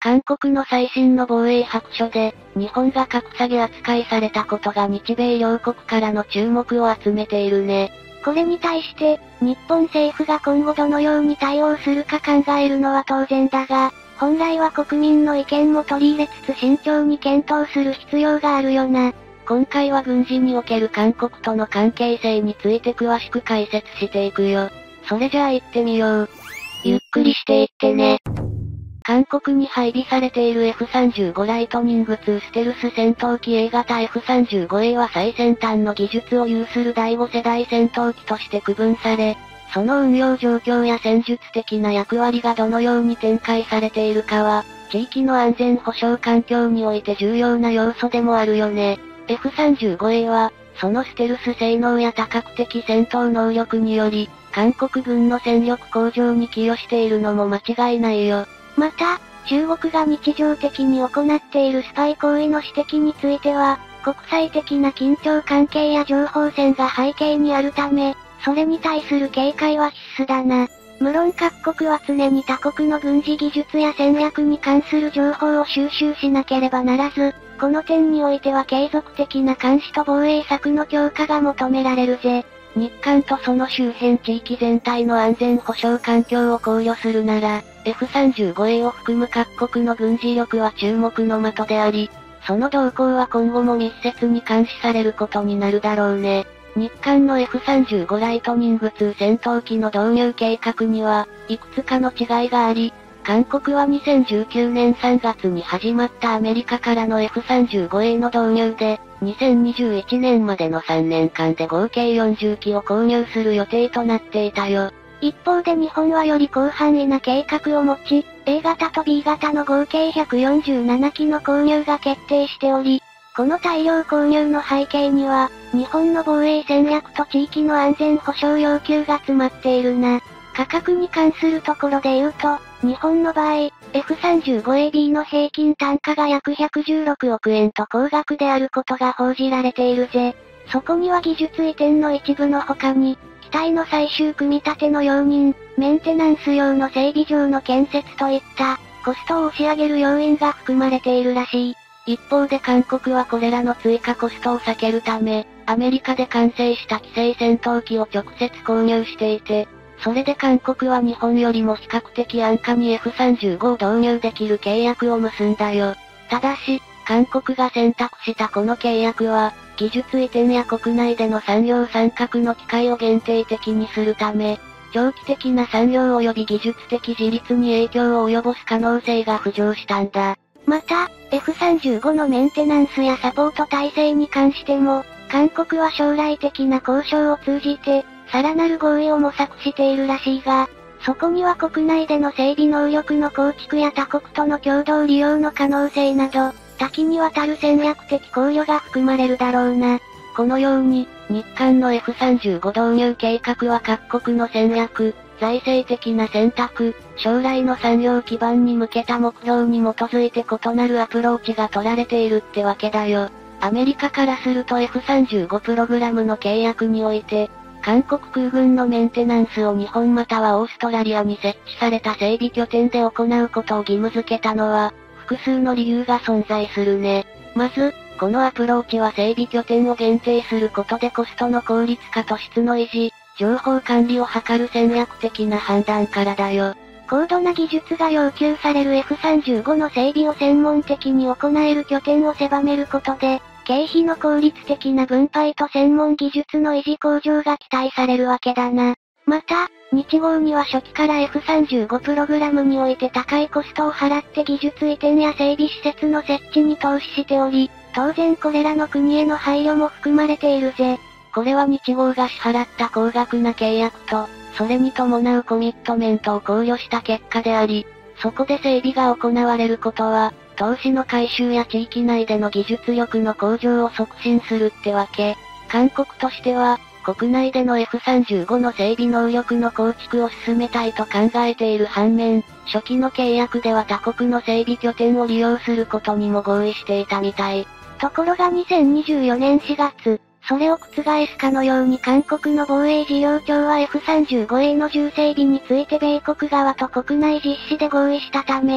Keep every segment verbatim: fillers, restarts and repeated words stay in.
韓国の最新の防衛白書で、日本が格下げ扱いされたことが日米両国からの注目を集めているね。 これに対して、日本政府が今後どのように対応するか考えるのは当然だが、本来は国民の意見も取り入れつつ慎重に検討する必要があるよな。 今回は軍事における韓国との関係性について詳しく解説していくよ。それじゃあ行ってみよう。ゆっくりしていってね。韓国に配備されている エフさんじゅうご ライトニングツーステルス戦闘機 A 型 エフさんじゅうごエー は最先端の技術を有するだいご世代戦闘機として区分され、その運用状況や戦術的な役割がどのように展開されているかは、地域の安全保障環境において重要な要素でもあるよね。エフさんじゅうごエー は、そのステルス性能や多角的戦闘能力により、韓国軍の戦力向上に寄与しているのも間違いないよ。 また、中国が日常的に行っているスパイ行為の指摘については、国際的な緊張関係や情報戦が背景にあるため、それに対する警戒は必須だな。無論各国は常に他国の軍事技術や戦略に関する情報を収集しなければならず、この点においては継続的な監視と防衛策の強化が求められるぜ。 日韓とその周辺地域全体の安全保障環境を考慮するなら、エフさんじゅうごエー を含む各国の軍事力は注目の的であり、その動向は今後も密接に監視されることになるだろうね。日韓の エフさんじゅうご ライトニングツー戦闘機の導入計画には、いくつかの違いがあり、韓国はにせんじゅうきゅうねんさんがつに始まったアメリカからの エフさんじゅうごエー の導入で、にせんにじゅういちねんまでのさんねんかんで合計よんじゅうきを購入する予定となっていたよ。 一方で日本はより広範囲な計画を持ち、A 型と B 型の合計ひゃくよんじゅうななきの購入が決定しており、この大量購入の背景には、日本の防衛戦略と地域の安全保障要求が詰まっているな。価格に関するところで言うと、日本の場合、エフさんじゅうごエービー の平均単価が約ひゃくじゅうろくおくえんと高額であることが報じられているぜ。そこには技術移転の一部の他に、機体の最終組み立ての容認、メンテナンス用の整備場の建設といった、コストを押し上げる要因が含まれているらしい。 一方で韓国はこれらの追加コストを避けるため、アメリカで完成した既成戦闘機を直接購入していて、それで韓国は日本よりも比較的安価に エフさんじゅうご を導入できる契約を結んだよ。ただし、韓国が選択したこの契約は、技術移転や国内での産業参画の機会を限定的にするため、長期的な産業及び技術的自立に影響を及ぼす可能性が浮上したんだ。 また、エフさんじゅうご のメンテナンスやサポート体制に関しても、韓国は将来的な交渉を通じて、さらなる合意を模索しているらしいが、そこには国内での整備能力の構築や他国との共同利用の可能性など、多岐にわたる戦略的考慮が含まれるだろうな。 このように、日韓の エフさんじゅうご 導入計画は各国の戦略、財政的な選択、将来の産業基盤に向けた目標に基づいて異なるアプローチが取られているってわけだよ。アメリカからすると エフさんじゅうご プログラムの契約において、韓国空軍のメンテナンスを日本またはオーストラリアに設置された整備拠点で行うことを義務付けたのは、複数の理由が存在するね。まず、このアプローチは整備拠点を限定することでコストの効率化と質の維持、情報管理を図る戦略的な判断からだよ。 高度な技術が要求される エフさんじゅうご の整備を専門的に行える拠点を狭めることで、経費の効率的な分配と専門技術の維持向上が期待されるわけだな。また、日豪には初期から エフさんじゅうご プログラムにおいて高いコストを払って技術移転や整備施設の設置に投資しており、当然これらの国への配慮も含まれているぜ。 これは日豪が支払った高額な契約と、それに伴うコミットメントを考慮した結果であり、そこで整備が行われることは、投資の回収や地域内での技術力の向上を促進するってわけ。韓国としては、国内での エフさんじゅうご の整備能力の構築を進めたいと考えている反面、初期の契約では他国の整備拠点を利用することにも合意していたみたい。 ところがにせんにじゅうよねんしがつ、それを覆すかのように韓国の防衛事業庁は エフさんじゅうごエー の重整備について米国側と国内実施で合意したため、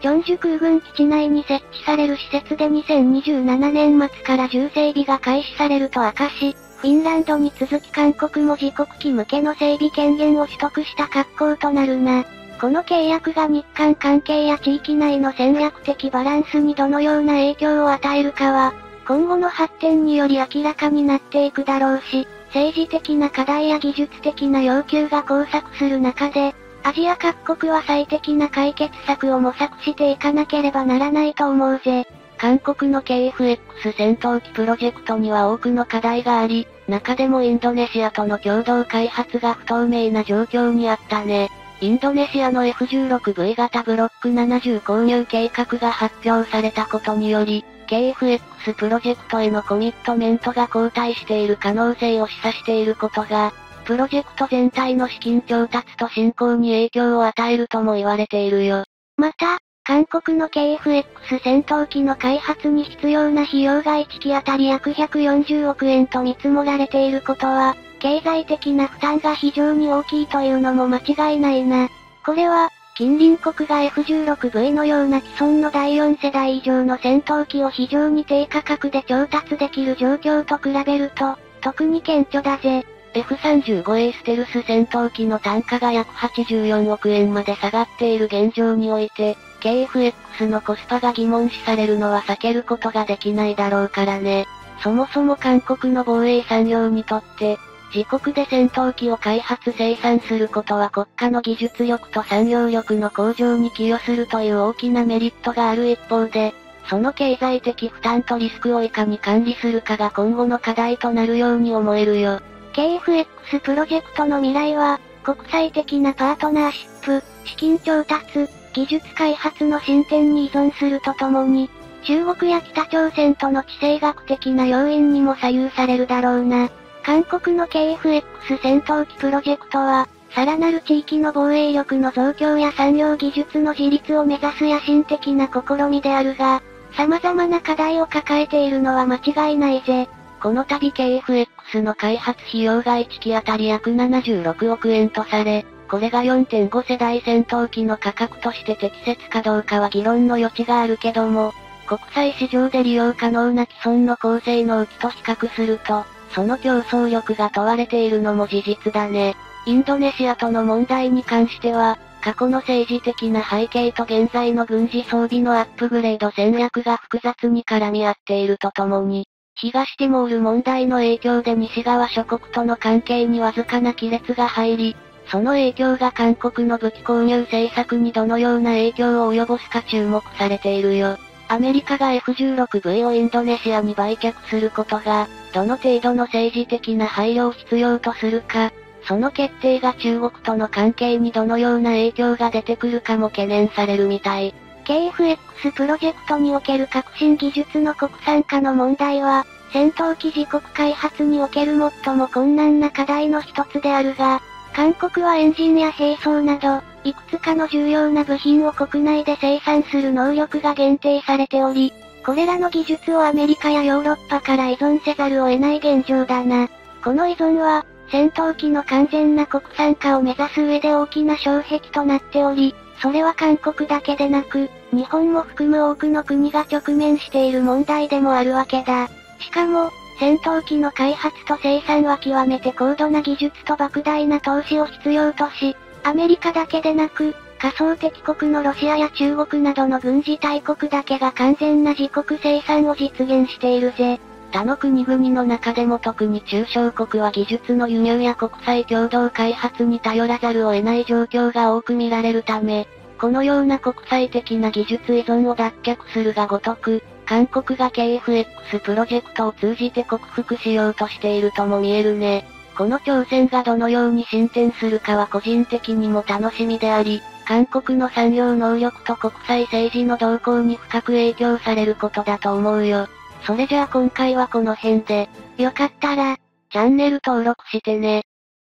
チョンジュ空軍基地内に設置される施設でにせんにじゅうななねん末から重整備が開始されると明かし、フィンランドに続き韓国も自国機向けの整備権限を取得した格好となるな。この契約が日韓関係や地域内の戦略的バランスにどのような影響を与えるかは、今後の発展により明らかになっていくだろうし、政治的な課題や技術的な要求が交錯する中で、アジア各国は最適な解決策を模索していかなければならないと思うぜ。 韓国の ケーエフエックス 戦闘機プロジェクトには多くの課題があり、中でもインドネシアとの共同開発が不透明な状況にあったね。インドネシアの エフじゅうろくブイ 型ブロックななじゅう購入計画が発表されたことにより、ケーエフエックス プロジェクトへのコミットメントが後退している可能性を示唆していることが、プロジェクト全体の資金調達と進行に影響を与えるとも言われているよ。 また、韓国の ケーエフエックス 戦闘機の開発に必要な費用がいっきあたり約ひゃくよんじゅうおくえんと見積もられていることは、経済的な負担が非常に大きいというのも間違いないな。これは、近隣国が エフじゅうろくブイ のような既存のだいよん世代以上の戦闘機を非常に低価格で調達できる状況と比べると、特に顕著だぜ。 エフさんじゅうごエー ステルス戦闘機の単価が約はちじゅうよんおくえんまで下がっている現状において、ケーエフエックス のコスパが疑問視されるのは避けることができないだろうからね。そもそも韓国の防衛産業にとって、自国で戦闘機を開発生産することは国家の技術力と産業力の向上に寄与するという大きなメリットがある一方で、その経済的負担とリスクをいかに管理するかが今後の課題となるように思えるよ。 ケーエフエックス プロジェクトの未来は、国際的なパートナーシップ、資金調達、技術開発の進展に依存するとともに、中国や北朝鮮との地政学的な要因にも左右されるだろうな。韓国の ケーエフエックス 戦闘機プロジェクトは、さらなる地域の防衛力の増強や産業技術の自立を目指す野心的な試みであるが、様々な課題を抱えているのは間違いないぜ。 この度 ケーエフエックス の開発費用がいっきあたり約ななじゅうろくおくえんとされ、これが よんてんご 世代戦闘機の価格として適切かどうかは議論の余地があるけども、国際市場で利用可能な既存の高性能機と比較すると、その競争力が問われているのも事実だね。インドネシアとの問題に関しては、過去の政治的な背景と現在の軍事装備のアップグレード戦略が複雑に絡み合っているとともに、東ティモール問題の影響で西側諸国との関係にわずかな亀裂が入り、その影響が韓国の武器購入政策にどのような影響を及ぼすか注目されているよ。アメリカが エフじゅうろくブイ をインドネシアに売却することが、どの程度の政治的な配慮を必要とするか、その決定が中国との関係にどのような影響が出てくるかも懸念されるみたい。 ケーエフエックス プロジェクトにおける革新技術の国産化の問題は、戦闘機自国開発における最も困難な課題の一つであるが、韓国はエンジンや兵装など、いくつかの重要な部品を国内で生産する能力が限定されており、これらの技術をアメリカやヨーロッパから依存せざるを得ない現状だな。この依存は、戦闘機の完全な国産化を目指す上で大きな障壁となっており、それは韓国だけでなく、日本も含む多くの国が直面している問題でもあるわけだ。しかも、戦闘機の開発と生産は極めて高度な技術と莫大な投資を必要とし、アメリカだけでなく、仮想敵国のロシアや中国などの軍事大国だけが完全な自国生産を実現しているぜ。 他の国々の中でも特に中小国は技術の輸入や国際共同開発に頼らざるを得ない状況が多く見られるため、このような国際的な技術依存を脱却するがごとく、韓国が ケーエフエックス プロジェクトを通じて克服しようとしているとも見えるね。この挑戦がどのように進展するかは個人的にも楽しみであり、韓国の産業能力と国際政治の動向に深く影響されることだと思うよ。それじゃあ今回はこの辺で、 よかったら、 チャンネル登録してね。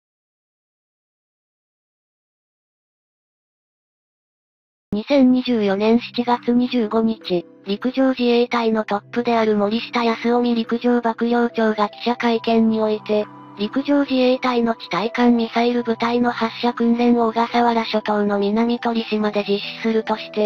にせんにじゅうよねんしちがつにじゅうごにち、陸上自衛隊のトップである森下泰臣陸上幕僚長が記者会見において、陸上自衛隊の地対艦ミサイル部隊の発射訓練を小笠原諸島の南鳥島で実施するとして、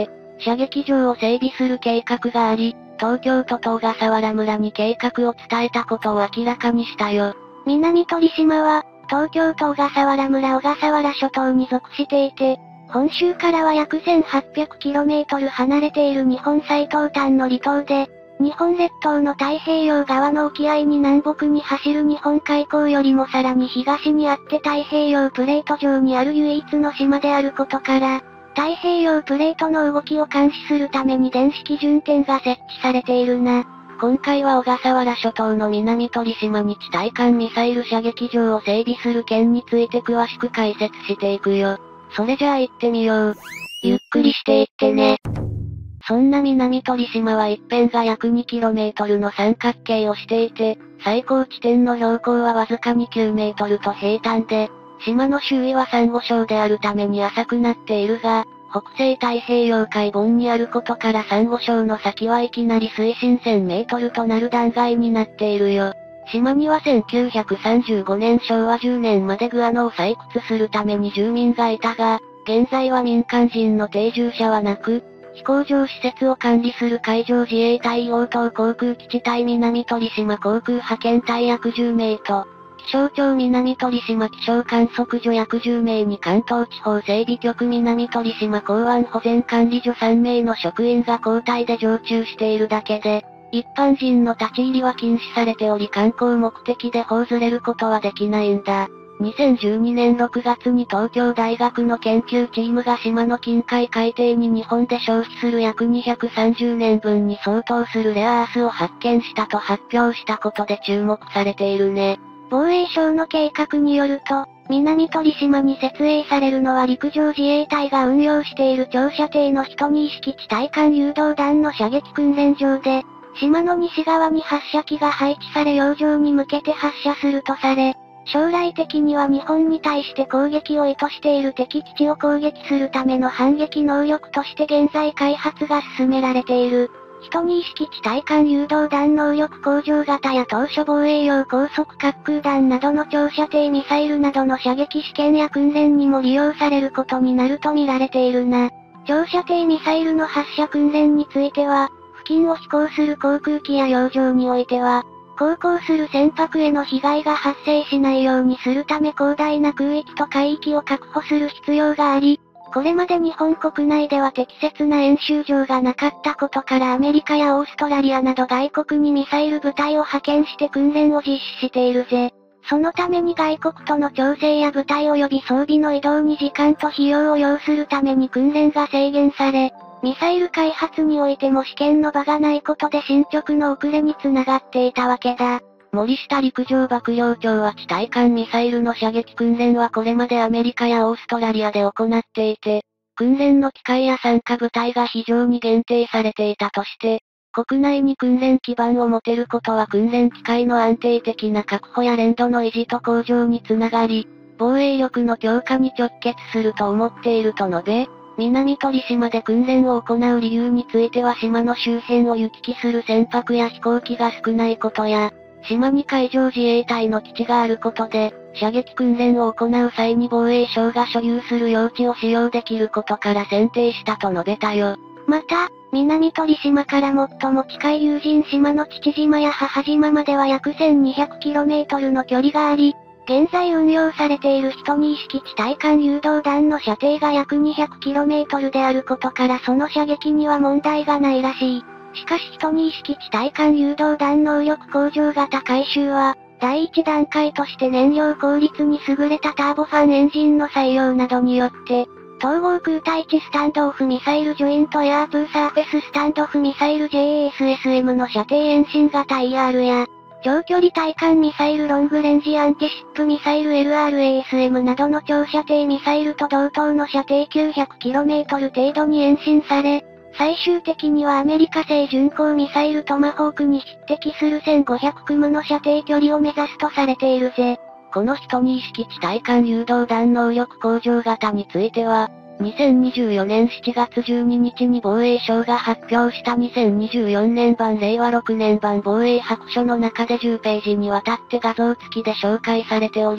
射撃場を整備する計画があり、東京都と小笠原村に計画を伝えたことを明らかにしたよ。 南鳥島は、東京都小笠原村小笠原諸島に属していて、本州からは約 せんはっぴゃくキロメートル 離れている日本最東端の離島で、日本列島の太平洋側の沖合に南北に走る日本海溝よりもさらに東にあって太平洋プレート上にある唯一の島であることから、太平洋プレートの動きを監視するために電子基準点が設置されているな。 今回は小笠原諸島の南鳥島に地対艦ミサイル射撃場を整備する件について詳しく解説していくよ。それじゃあ行ってみよう。ゆっくりしていってね。そんな南鳥島は一辺が約 にキロメートル の三角形をしていて、最高地点の標高はわずかにきゅうメートルと平坦で、島の周囲はサンゴ礁であるために浅くなっているが、北西太平洋海盆にあることからサンゴ礁の先はいきなり水深せんメートルとなる断崖になっているよ。島にはせんきゅうひゃくさんじゅうごねんしょうわじゅうねんまでグアノを採掘するために住民がいたが、現在は民間人の定住者はなく、飛行場施設を管理する海上自衛隊応答航空基地対南鳥島航空派遣隊約じゅうめいと、気象庁南鳥島気象観測所約じゅうめいに関東地方整備局南鳥島港湾保全管理所さんめいの職員が交代で常駐しているだけで、一般人の立ち入りは禁止されており観光目的で訪れることはできないんだ。にせんじゅうにねんろくがつに東京大学の研究チームが島の近海海底に日本で消費する約にひゃくさんじゅうねんぶんに相当するレアアースを発見したと発表したことで注目されているね。 防衛省の計画によると、南鳥島に設営されるのは陸上自衛隊が運用している長射程の一に式地対艦誘導弾の射撃訓練場で、島の西側に発射機が配置され洋上に向けて発射するとされ、将来的には日本に対して攻撃を意図している敵基地を攻撃するための反撃能力として現在開発が進められている。一に式地対艦誘導弾能力向上型や当初防衛用高速滑空弾などの長射程ミサイルなどの射撃試験や訓練にも利用されることになると見られているな。長射程ミサイルの発射訓練については、付近を飛行する航空機や洋上においては、航行する船舶への被害が発生しないようにするため広大な空域と海域を確保する必要があり、これまで日本国内では適切な演習場がなかったことからアメリカやオーストラリアなど外国にミサイル部隊を派遣して訓練を実施しているぜ。そのために外国との調整や部隊及び装備の移動に時間と費用を要するために訓練が制限され、ミサイル開発においても試験の場がないことで進捗の遅れにつながっていたわけだ。 森下陸上幕僚長は地対艦ミサイルの射撃訓練はこれまでアメリカやオーストラリアで行っていて、訓練の機会や参加部隊が非常に限定されていたとして、国内に訓練基盤を持てることは訓練機会の安定的な確保や連動の維持と向上につながり、防衛力の強化に直結すると思っていると述べ、南鳥島で訓練を行う理由については島の周辺を行き来する船舶や飛行機が少ないことや、島に海上自衛隊の基地があることで、射撃訓練を行う際に防衛省が所有する用地を使用できることから選定したと述べたよ。 また、南鳥島から最も近い有人島の父島や母島までは約 せんにひゃくキロメートル の距離があり、現在運用されている一に式地対艦誘導弾の射程が約 にひゃくキロメートル であることからその射撃には問題がないらしい。しかし一に式地対艦誘導弾能力向上型改修は、第一段階として燃料効率に優れたターボファンエンジンの採用などによって、統合空対地スタンドオフミサイルジョイントエアープーサーフェススタンドオフミサイル ジェイエーエスエスエム の射程遠心型 イーアール や、長距離対艦ミサイルロングレンジアンティシップミサイル エルアールエーエスエム などの長射程ミサイルと同等の射程 きゅうひゃくキロメートル 程度に延伸され、最終的にはアメリカ製巡航ミサイルトマホークに匹敵するせんごひゃくキロの射程距離を目指すとされているぜ。 この一に式地対艦誘導弾能力向上型については、にせんにじゅうよねんしちがつじゅうににちに防衛省が発表したにせんにじゅうよねん版れいわろくねん版防衛白書の中でじゅうページにわたって画像付きで紹介されており、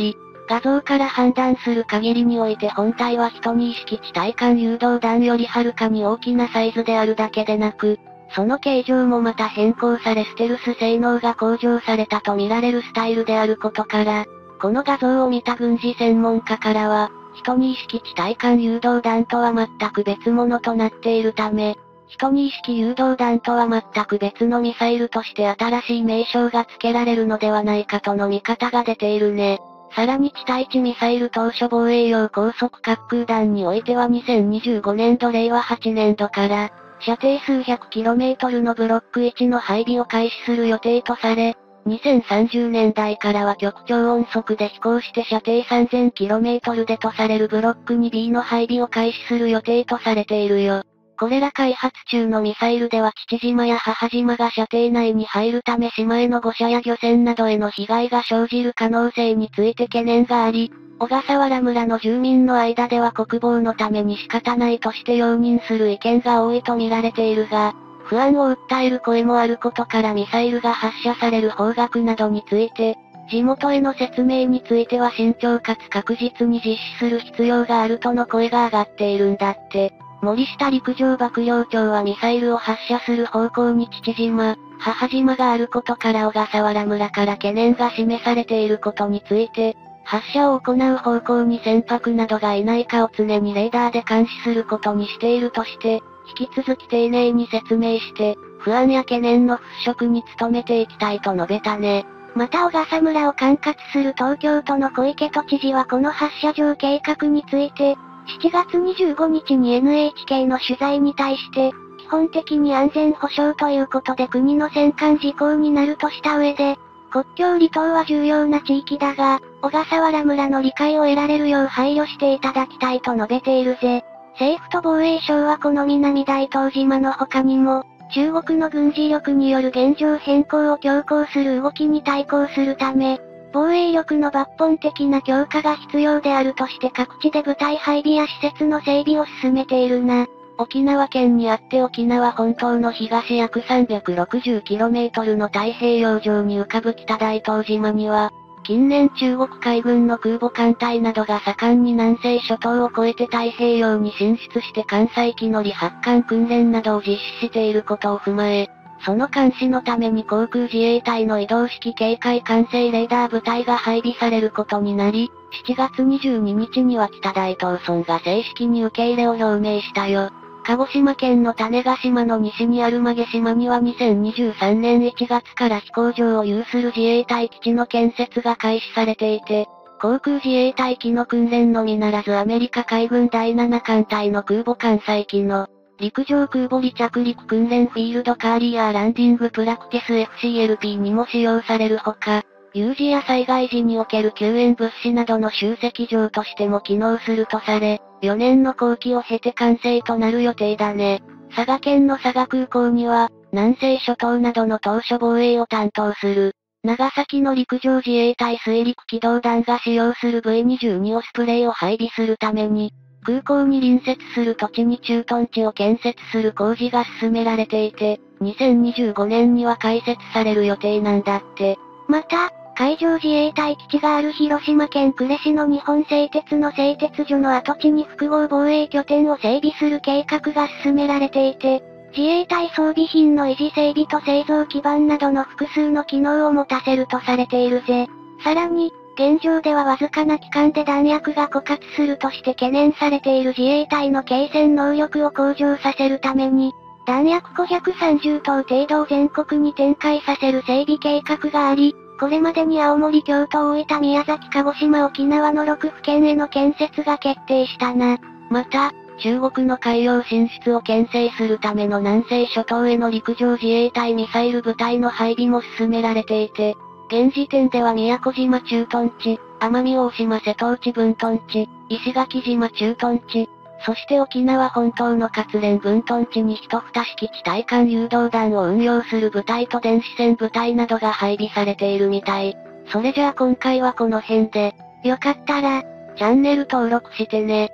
画像から判断する限りにおいて本体はひとに式地対艦誘導弾よりはるかに大きなサイズであるだけでなく、その形状もまた変更されステルス性能が向上されたと見られるスタイルであることから、この画像を見た軍事専門家からは、ひとに式地対艦誘導弾とは全く別物となっているため、ひとに式誘導弾とは全く別のミサイルとして新しい名称が付けられるのではないかとの見方が出ているね。さらに地対地ミサイル当初防衛用高速滑空弾においてはにせんにじゅうごねんどれいわはちねんどから、射程数百キロメートルのブロックいちの配備を開始する予定とされ、にせんさんじゅうねんだいからは極超音速で飛行して射程 さんぜんキロメートル でとされるブロック にビー の配備を開始する予定とされているよ。これら開発中のミサイルでは父島や母島が射程内に入るため島への誤射や漁船などへの被害が生じる可能性について懸念があり、小笠原村の住民の間では国防のために仕方ないとして容認する意見が多いと見られているが、不安を訴える声もあることからミサイルが発射される方角などについて、地元への説明については慎重かつ確実に実施する必要があるとの声が上がっているんだって。森下陸上幕僚長はミサイルを発射する方向に父島、母島があることから小笠原村から懸念が示されていることについて、発射を行う方向に船舶などがいないかを常にレーダーで監視することにしているとして、引き続き丁寧に説明して、不安や懸念の払拭に努めていきたいと述べたね。 また小笠村を管轄する東京都の小池都知事はこの発射場計画について、しちがつにじゅうごにちに エヌエイチケー の取材に対して、基本的に安全保障ということで国の戦艦事項になるとした上で、国境離島は重要な地域だが、小笠原村の理解を得られるよう配慮していただきたいと述べているぜ。政府と防衛省はこの南大東島の他にも、中国の軍事力による現状変更を強行する動きに対抗するため、防衛力の抜本的な強化が必要であるとして各地で部隊配備や施設の整備を進めているな。 沖縄県にあって沖縄本島の東約 さんびゃくろくじゅうキロメートル の太平洋上に浮かぶ北大東島には、近年中国海軍の空母艦隊などが盛んに南西諸島を越えて太平洋に進出して艦載機乗り発艦訓練などを実施していることを踏まえ、その監視のために航空自衛隊の移動式警戒管制レーダー部隊が配備されることになり、しちがつにじゅうににちには北大東村が正式に受け入れを表明したよ。鹿児島県の種子島の西にある曲島にはにせんにじゅうさんねんいちがつから飛行場を有する自衛隊基地の建設が開始されていて、航空自衛隊機の訓練のみならずアメリカ海軍だいなな艦隊の空母艦載機の陸上空母離着陸訓練フィールドカーリアーランディングプラクティス エフシーエルピー にも使用されるほか、有事や災害時における救援物資などの集積場としても機能するとされ、よねんの工期を経て完成となる予定だね。佐賀県の佐賀空港には、南西諸島などの島嶼防衛を担当する、長崎の陸上自衛隊水陸機動団が使用する ブイにじゅうに オスプレイを配備するために、空港に隣接する土地に駐屯地を建設する工事が進められていて、にせんにじゅうごねんには開設される予定なんだって。 また、海上自衛隊基地がある広島県呉市の日本製鉄の製鉄所の跡地に複合防衛拠点を整備する計画が進められていて、自衛隊装備品の維持整備と製造基盤などの複数の機能を持たせるとされているぜ。さらに、現状ではわずかな期間で弾薬が枯渇するとして懸念されている自衛隊の継戦能力を向上させるために、弾薬ごひゃくさんじゅうとう程度を全国に展開させる整備計画があり、これまでに青森、京都、大分、宮崎、鹿児島、沖縄のろくふけんへの建設が決定したな。 また、中国の海洋進出を牽制するための南西諸島への陸上自衛隊ミサイル部隊の配備も進められていて、現時点では宮古島駐屯地、奄美大島瀬戸内分屯地、石垣島駐屯地、そして沖縄本島の活連分屯地に一二式地対艦誘導弾を運用する部隊と電子戦部隊などが配備されているみたい。それじゃあ今回はこの辺で、 よかったら、 チャンネル登録してね。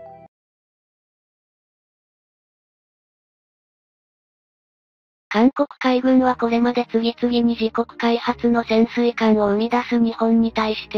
韓国海軍はこれまで次々に自国開発の潜水艦を生み出す日本に対して、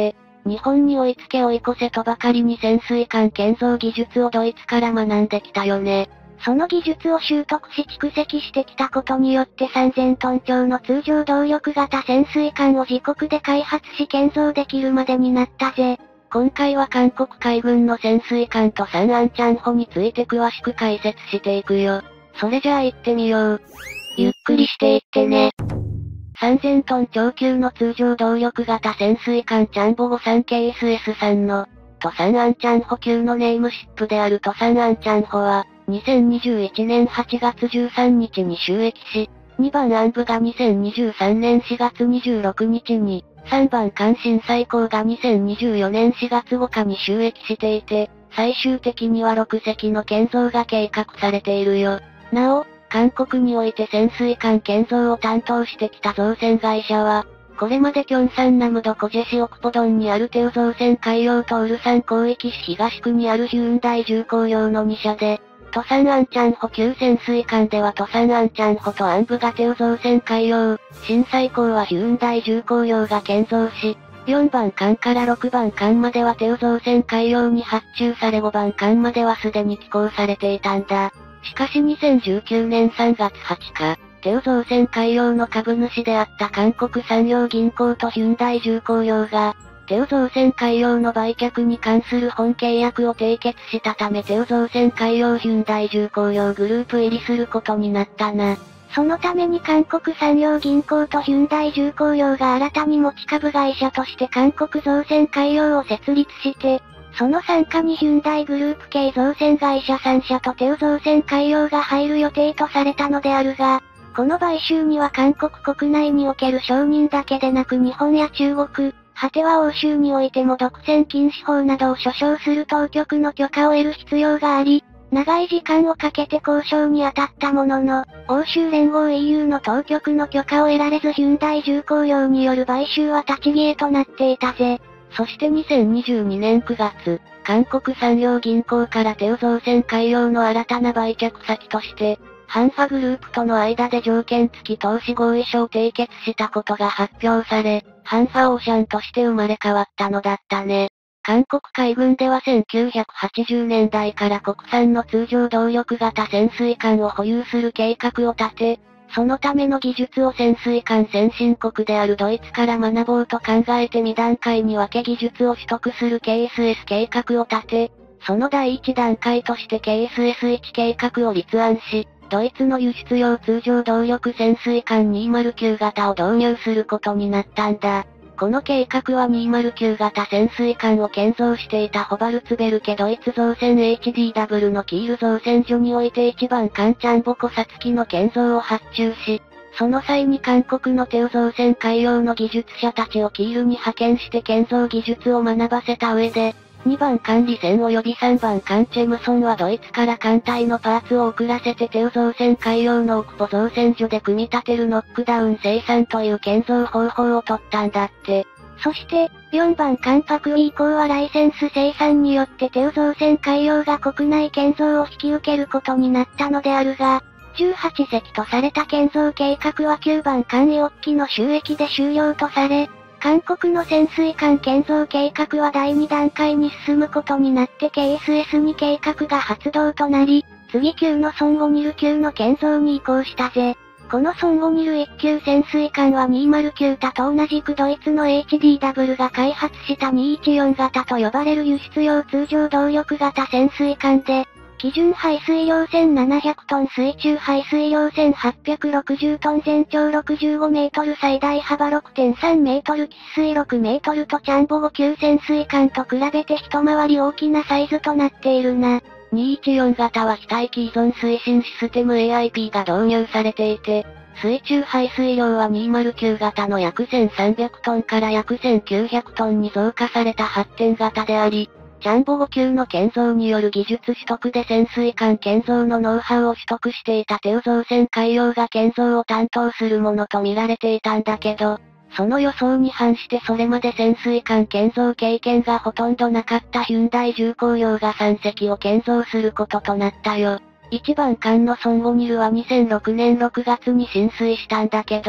日本に追いつけ追い越せとばかりに潜水艦建造技術をドイツから学んできたよね。 その技術を習得し蓄積してきたことによってさんぜんトン超の通常動力型潜水艦を自国で開発し建造できるまでになったぜ。 今回は韓国海軍の潜水艦とサンアンチャンホについて詳しく解説していくよ。それじゃあ行ってみよう。ゆっくりしていってね。さんぜんトン超級の通常動力型潜水艦チャンボゴ さんケーエスエス さんの、トサンアンチャンホ級のネームシップであるトサンアンチャンホは、にせんにじゅういちねんはちがつじゅうさんにちに就役し、にばんアンブがにせんにじゅうさんねんしがつにじゅうろくにちに、さんばん艦震最高がにせんにじゅうよねんしがつごかに就役していて、最終的にはろくせきの建造が計画されているよ。なお、韓国において潜水艦建造を担当してきた造船会社は、これまでキョンサンナムドコジェシオクポドンにあるテウ造船海洋とウルサン広域市東区にあるヒュンダイ重工業のにしゃで、トサンアンチャンホ級潜水艦ではトサンアンチャンホとアンブがテウ造船海洋、震災港はヒュンダイ重工業が建造し、よんばん艦からろくばん艦まではテウ造船海洋に発注されごばん艦まではすでに寄港されていたんだ。しかしにせんじゅうきゅうねんさんがつはつか、テウ造船海洋の株主であった韓国産業銀行とヒュンダイ重工業が、テウ造船海洋の売却に関する本契約を締結したためテウ造船海洋ヒュンダイ重工業グループ入りすることになったな。 そのために韓国産業銀行とヒュンダイ重工業が新たに持ち株会社として韓国造船海洋を設立して、その傘下にヒュンダイグループ系造船会社さんしゃとテウ造船海洋が入る予定とされたのであるが、この買収には韓国国内における承認だけでなく日本や中国、果ては欧州においても独占禁止法などを所掌する当局の許可を得る必要があり、長い時間をかけて交渉に当たったものの、欧州連合 イーユー の当局の許可を得られずヒュンダイ重工業による買収は立ち消えとなっていたぜ。 そしてにせんにじゅうにねんくがつ、韓国産業銀行からテウ造船海洋の新たな売却先として、ハンファグループとの間で条件付き投資合意書を締結したことが発表され、ハンファオーシャンとして生まれ変わったのだったね。韓国海軍ではせんきゅうひゃくはちじゅうねんだいから国産の通常動力型潜水艦を保有する計画を立て、そのための技術を潜水艦先進国であるドイツから学ぼうと考えてにだんかいに分け技術を取得する ケーエスエス 計画を立て、その第一段階として ケーエスエスワン 計画を立案し、ドイツの輸出用通常動力潜水艦にひゃくきゅう型を導入することになったんだ。この計画はにひゃくきゅう型潜水艦を建造していたホバルツベルケドイツ造船 エイチディーダブリュー のキール造船所においていちばん艦チャンボコサツキの建造を発注し、その際に韓国のテウ造船海洋の技術者たちをキールに派遣して建造技術を学ばせた上で、にばん艦リセン及びさんばん艦チェムソンはドイツから艦隊のパーツを送らせてテウ造船海洋のオクポ造船所で組み立てるノックダウン生産という建造方法を取ったんだって。 そして、よんばん艦パクウィ以降はライセンス生産によってテウ造船海洋が国内建造を引き受けることになったのであるが、じゅうはちせきとされた建造計画はきゅうばん艦よっきの収益で終了とされ、韓国の潜水艦建造計画はだいにだんかいに進むことになって ケーエスエスツー 計画が発動となり、次級のソンゴニル級の建造に移行したぜ。このソンゴニルいっ級潜水艦はにひゃくきゅう型と同じくドイツの エイチディーダブリュー が開発したにひゃくじゅうよん型と呼ばれる輸出用通常動力型潜水艦で、基準排水量せんななひゃくトン水中排水量せんはっぴゃくろくじゅうトン全長ろくじゅうごメートル最大幅 ろくてんさんメートル喫水ろくメートルとチャンボご級潜水艦と比べて一回り大きなサイズとなっているな。 にひゃくじゅうよん型は非待機依存推進システム エーアイピー が導入されていて、水中排水量はにひゃくきゅう型の約せんさんびゃくトンから約せんきゅうひゃくトンに増加された発展型であり、チャンボご級の建造による技術取得で潜水艦建造のノウハウを取得していたテウ造船海洋が建造を担当するものと見られていたんだけど、その予想に反してそれまで潜水艦建造経験がほとんどなかったヒュンダイ重工業がさんせきを建造することとなったよ。いちばん艦のソンゴニルはにせんろくねんろくがつに浸水したんだけど、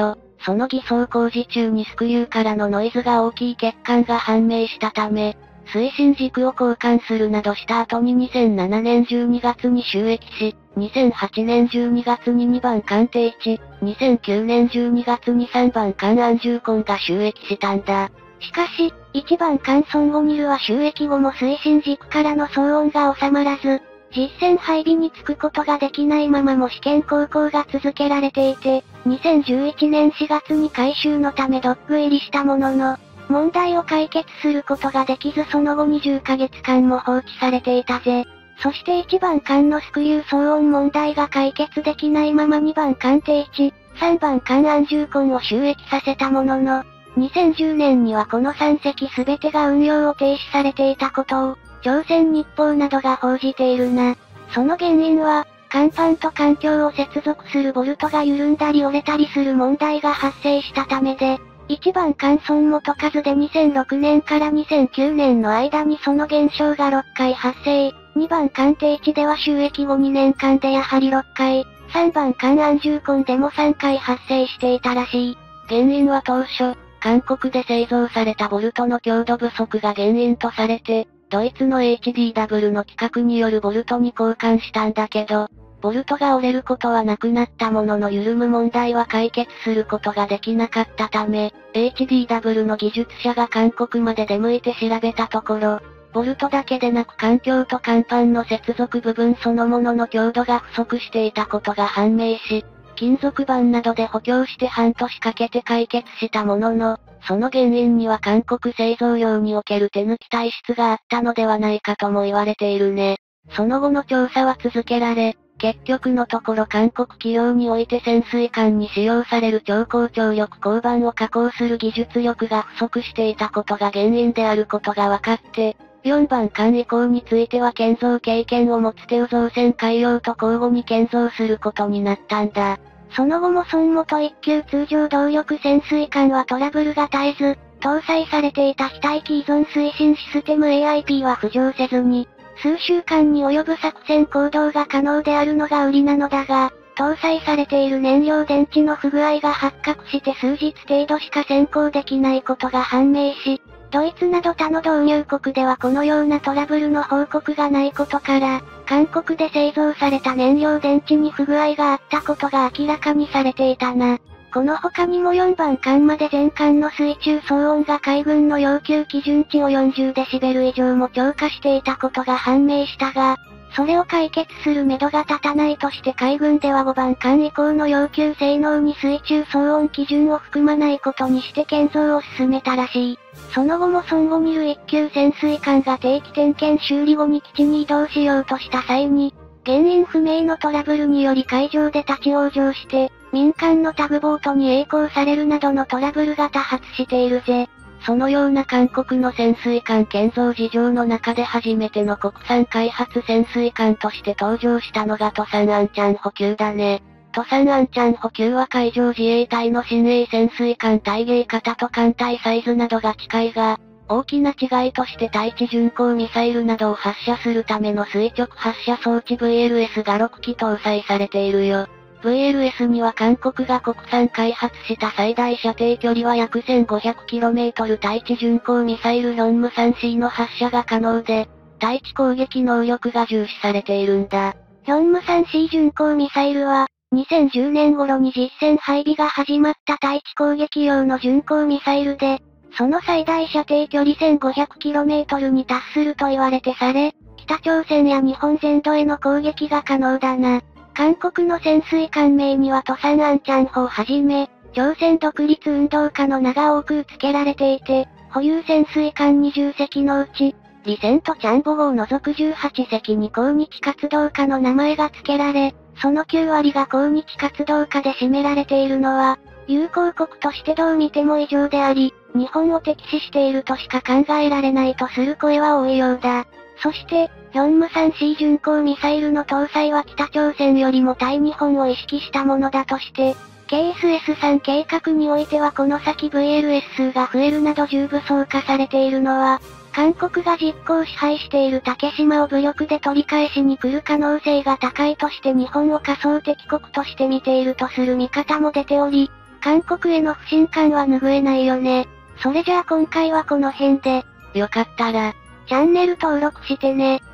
その偽装工事中にスクリューからのノイズが大きい欠陥が判明したため、推進軸を交換するなどした後ににせんななねんじゅうにがつに就役し、にせんはちねんじゅうにがつににばん艦艇いち、にせんきゅうねんじゅうにがつにさんばん艦安住根が就役したんだ。 しかし、いちばん艦ソンゴニルは就役後も推進軸からの騒音が収まらず、実戦配備につくことができないままも試験航行が続けられていて、にせんじゅういちねんしがつに改修のためドック入りしたものの、問題を解決することができずその後にじゅっかげつかんも放置されていたぜ。そしていちばん艦のスクリュー騒音問題が解決できないままにばん艦艇いち、さんばん艦安住根を就役させたものの、にせんじゅうねんにはこのさん隻すべてが運用を停止されていたことを、朝鮮日報などが報じているな。その原因は、甲板と環境を接続するボルトが緩んだり折れたりする問題が発生したためで、いちばん艦損元数でにせんろくねんからにせんきゅうねんの間にその現象がろっかい発生、にばん艦艇いちでは就役後にねんかんでやはりろっかい、さんばん艦安住根でもさんかい発生していたらしい。 原因は当初、韓国で製造されたボルトの強度不足が原因とされて、ドイツの エイチディーダブリュー の規格によるボルトに交換したんだけど、ボルトが折れることはなくなったものの緩む問題は解決することができなかったため、エイチディーダブリュー の技術者が韓国まで出向いて調べたところ、ボルトだけでなく環境と甲板の接続部分そのものの強度が不足していたことが判明し、金属板などで補強して半年かけて解決したものの、その原因には韓国製造業における手抜き体質があったのではないかとも言われているね。その後の調査は続けられ、結局のところ韓国企業において潜水艦に使用される超高張力鋼板を加工する技術力が不足していたことが原因であることが分かって、よんばん艦以降については建造経験を持つテウ造船海洋と交互に建造することになったんだ。 その後も孫元一級通常動力潜水艦はトラブルが絶えず、搭載されていた非待機依存推進システム エーアイピー は浮上せずに、数週間に及ぶ作戦行動が可能であるのが売りなのだが、搭載されている燃料電池の不具合が発覚して数日程度しか潜航できないことが判明し、ドイツなど他の導入国ではこのようなトラブルの報告がないことから、韓国で製造された燃料電池に不具合があったことが明らかにされていたな。この他にもよんばん艦まで全艦の水中騒音が海軍の要求基準値をよんじゅうデシベル以上も超過していたことが判明したが、それを解決する目処が立たないとして海軍ではごばん艦以降の要求性能に水中騒音基準を含まないことにして建造を進めたらしい。その後も孫悟ニルいっ級潜水艦が定期点検修理後に基地に移動しようとした際に、原因不明のトラブルにより海上で立ち往生して、民間のタグボートに曳航されるなどのトラブルが多発しているぜ。 そのような韓国の潜水艦建造事情の中で初めての国産開発潜水艦として登場したのがトサンアンチャン補給だね。トサンアンチャン補給は海上自衛隊の新鋭潜水艦対迎型と艦隊サイズなどが近いが、大きな違いとして対地巡航ミサイルなどを発射するための垂直発射装置 ブイエルエス がろっき搭載されているよ。ブイエルエス には韓国が国産開発した最大射程距離は約 せんごひゃくキロメートル 対地巡航ミサイル ヒョンムスリーシー の発射が可能で、対地攻撃能力が重視されているんだ。 ヒョンムスリーシー巡航ミサイルは、にせんじゅうねん頃に実戦配備が始まった対地攻撃用の巡航ミサイルで、その最大射程距離 せんごひゃくキロメートル に達すると言われてされ、北朝鮮や日本全土への攻撃が可能だな。韓国の潜水艦名にはトサンアンチャンホをはじめ、朝鮮独立運動家の名が多く付けられていて、保有潜水艦にじゅっせきのうち、リセントチャンボ号を除くじゅうはちせきに抗日活動家の名前が付けられ、そのきゅうわりが抗日活動家で占められているのは、友好国としてどう見ても異常であり、日本を敵視しているとしか考えられないとする声は多いようだ。そして、ヒョンムスリーシー巡航ミサイルの搭載は北朝鮮よりも対日本を意識したものだとして、ケーエスエスさん 計画においてはこの先 ブイエルエス 数が増えるなど重武装化されているのは、韓国が実効支配している竹島を武力で取り返しに来る可能性が高いとして日本を仮想敵国として見ているとする見方も出ており、 韓国への不信感は拭えないよね。それじゃあ今回はこの辺で。 よかったら、 チャンネル登録してね。